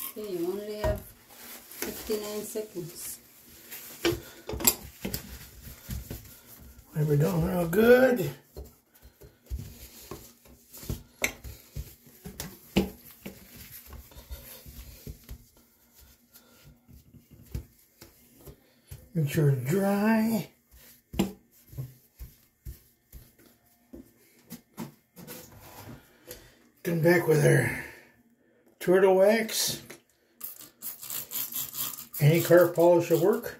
Okay, you only have 59 seconds. We're doing real good. Make sure it's dry. Come back with our turtle wax. Any car polish will work.